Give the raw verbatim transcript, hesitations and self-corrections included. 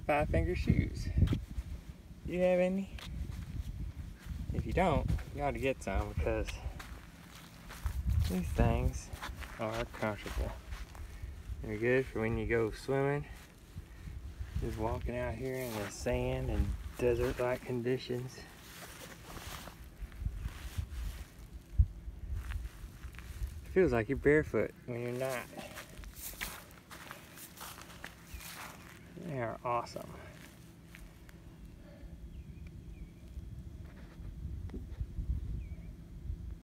five finger shoes. Do you have any? If you don't, you ought to get some, because these things are comfortable. They're good for when you go swimming. Just walking out here in the sand and desert-like conditions. It feels like you're barefoot when you're not. They are awesome.